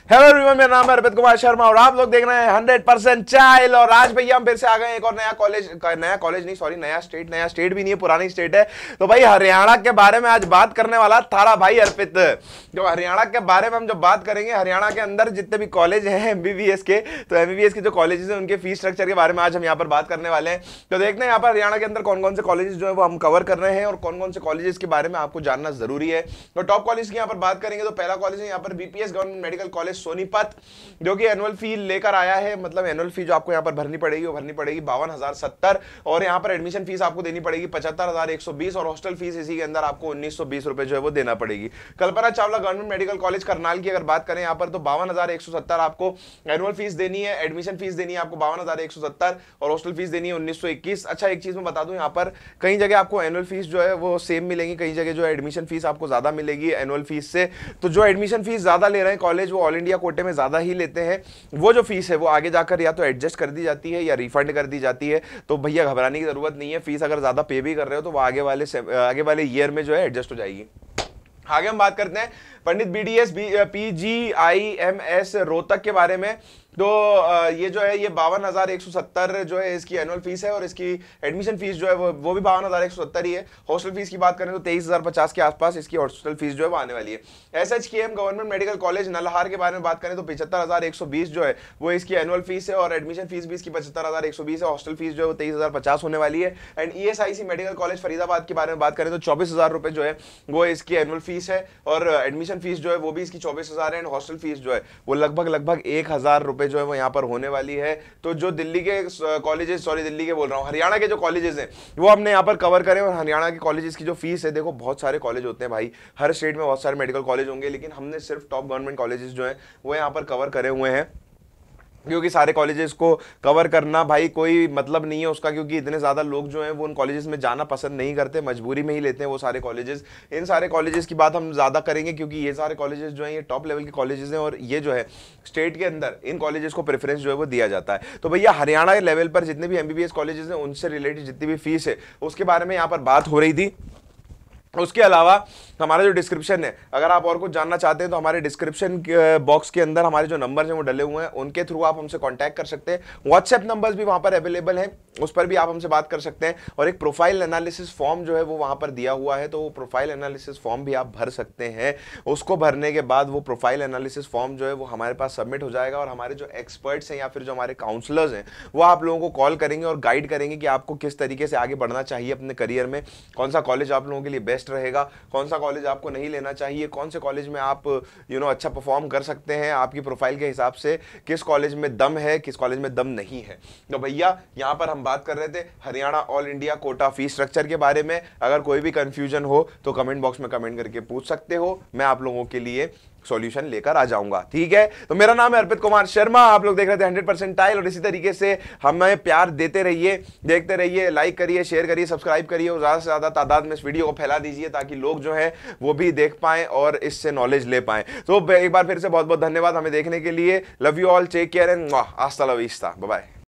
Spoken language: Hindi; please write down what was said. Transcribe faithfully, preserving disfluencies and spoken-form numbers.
हेलो एवरीवन, मेरा नाम है अर्पित कुमार शर्मा और आप लोग देख रहे हैं हंड्रेड परसेंट चाइल्ड। और आज भैया हम फिर से आ गए एक और नया कॉलेज, नया कॉलेज नहीं सॉरी नया स्टेट, नया स्टेट भी नहीं है, पुरानी स्टेट है। तो भाई हरियाणा के बारे में आज बात करने वाला थारा भाई अर्पित। जो हरियाणा के बारे में हम जब बात करेंगे, हरियाणा के अंदर जितने भी कॉलेज हैं एमबीबीएस के, तो एमबीबीएस के जो कॉलेजेस हैं उनके फीस स्ट्रक्चर के बारे में आज हम यहाँ पर बात करने वाले हैं। तो देखते हैं यहाँ पर हरियाणा के अंदर कौन कौन से कॉलेजेस जो है वो हम कवर कर रहे हैं और कौन कौन से कॉलेजेस के बारे में आपको जानना जरूरी है। तो टॉप कॉलेज की यहाँ पर बात करेंगे तो पहला कॉलेज है यहाँ पर BPS government medical college Sonipat, जो कि एनुअल फी लेकर आया है। मतलब एनुअल फी जो आपको यहाँ पर भरनी पड़ेगी वो भरनी पड़ेगी बावन हजार सत्तर, और यहाँ पर एडमिशन फीस आपको देनी पड़ेगी पचहत्तर हजार एक सौ बीस, और हॉस्टल फीस इसी के अंदर आपको उन्नीस सौ बीस रुपए जो है वो देना पड़ेगी। Kalpana Chawla government medical college Karnal की अगर बात करें यहाँ पर, तो बावन हजार एक सौ सत्तर आपको एनुअल फीस देनी है, एडमिशन फीस देनी है आपको बावन हजार एक सौ सत्तर, और हॉस्टल फीस देनी है उन्नीस सौ इक्कीस। अच्छा, एक चीज मैं बता दूं, यहाँ पर कई जगह आपको एनुअल फीस जो है वो सेम मिलेगी, कई जगह जो है एडमिशन फीस आपको ज्यादा मिलेगी एनुअल फीस से। तो जो एडमिशन फीस ज्यादा ले रहे हैं कॉलेज, वो ऑल इंडिया कोटे में ज्यादा ही लेते हैं। वो जो फीस है वो आगे जाकर या तो एडजस्ट कर दी जाती है या रिफंड कर दी जाती है। तो भैया घबराने की जरूरत नहीं है, फीस अगर ज्यादा पे भी कर रहे हो तो वो आगे वाले आगे वाले ईयर में जो है एडजस्ट हो जाएगी। आगे हम बात करते हैं पंडित बीडीएस पीजीआईएमएस रोहतक के बारे में। तो ये जो है ये बावन हजार एक सौ सत्तर जो है इसकी एनुअल फीस है, और इसकी एडमिशन फीस जो है वो वो भी बावन हजार एक सौ सत्तर ही है। हॉस्टल फीस की बात करें तो तेईस हजार पचास के आसपास इसकी हॉस्टल फीस जो है वो आने वाली है। SHKM government medical college Nalhar के बारे में बात करें तो पिछहत्तर हजार एक सौ बीस जो है वो इसकी एनुअल फीस है, और एडमिशन फीस भी इसकी पचहत्तर हजार एक सौ बीस है। हॉस्टल फीस जो है वो तेईस हजार पचास होने वाली है। And ESIC medical college Faridabad के बारे में बात करें तो चौबीस हजार रुपए जो है वो इसकी एनुअल फीस है, और एडमिशन फीस जो है वो भी इसकी चौबीस हजार है। एंड हॉस्टल फीस जो है वो लगभग लगभग एक हजार रुपए जो है वो यहाँ पर होने वाली है। तो जो दिल्ली के कॉलेजेस, सॉरी दिल्ली के बोल रहा हूं, हरियाणा के जो कॉलेजेस हैं वो हमने यहाँ पर कवर करें। और हरियाणा के कॉलेजेस की जो फीस है, देखो बहुत सारे कॉलेज होते हैं भाई, हर स्टेट में बहुत सारे मेडिकल कॉलेज होंगे, लेकिन हमने सिर्फ टॉप गवर्नमेंट कॉलेजेस जो हैं वो यहाँ पर कवर करे हुए हैं, क्योंकि सारे कॉलेजेस को कवर करना भाई कोई मतलब नहीं है उसका, क्योंकि इतने ज़्यादा लोग जो हैं वो उन कॉलेजेस में जाना पसंद नहीं करते, मजबूरी में ही लेते हैं वो सारे कॉलेजेस। इन सारे कॉलेजेस की बात हम ज़्यादा करेंगे, क्योंकि ये सारे कॉलेजेस जो हैं ये टॉप लेवल के कॉलेजेस हैं, और ये जो है स्टेट के अंदर इन कॉलेजेस को प्रेफरेंस जो है वो दिया जाता है। तो भैया हरियाणा के लेवल पर जितने भी एमबीबीएस कॉलेजेस हैं उनसे रिलेटेड जितनी भी फीस है उसके बारे में यहाँ पर बात हो रही थी। उसके अलावा हमारा जो डिस्क्रिप्शन है, अगर आप और कुछ जानना चाहते हैं तो हमारे डिस्क्रिप्शन बॉक्स के अंदर हमारे जो नंबर हैं वो डले हुए हैं, उनके थ्रू आप हमसे कांटेक्ट कर सकते हैं। व्हाट्सएप नंबर्स भी वहां पर अवेलेबल हैं, उस पर भी आप हमसे बात कर सकते हैं। और एक प्रोफाइल एनालिसिस फॉर्म जो है वो वहां पर दिया हुआ है, तो वो प्रोफाइल एनालिसिस फॉर्म भी आप भर सकते हैं। उसको भरने के बाद वो प्रोफाइल एनालिसिस फॉर्म जो है वो हमारे पास सबमिट हो जाएगा, और हमारे जो एक्सपर्ट्स हैं या फिर जो हमारे काउंसलर्स हैं वो आप लोगों को कॉल करेंगे और गाइड करेंगे कि आपको किस तरीके से आगे बढ़ना चाहिए अपने करियर में, कौन सा कॉलेज आप लोगों के लिए बेस्ट रहेगा, कौन सा कॉलेज आपको नहीं लेना चाहिए, कौन से कॉलेज में आप यू नो अच्छा परफॉर्म कर सकते हैं आपकी प्रोफाइल के हिसाब से, किस कॉलेज में दम है, किस कॉलेज में दम नहीं है। तो भैया यहाँ पर हम बात कर रहे थे Haryana all India quota fees structure के बारे में। अगर कोई भी कंफ्यूजन हो तो कमेंट बॉक्स में कमेंट करके पूछ सकते हो, मैं आप लोगों के लिए सॉल्यूशन लेकर आ जाऊंगा, ठीक है। तो मेरा नाम है अर्पित कुमार शर्मा, आप लोग देख रहे थे हंड्रेड परसेंट टाइल, और इसी तरीके से हमें प्यार देते रहिए, देखते रहिए, लाइक करिए, शेयर करिए, सब्सक्राइब करिए, और ज्यादा से ज्यादा तादाद में इस वीडियो को फैला दीजिए ताकि लोग जो है वो भी देख पाएं और इससे नॉलेज ले पाएं। तो एक बार फिर से बहुत बहुत धन्यवाद हमें देखने के लिए। Love you all, take care and हasta la vista, बाय बाय।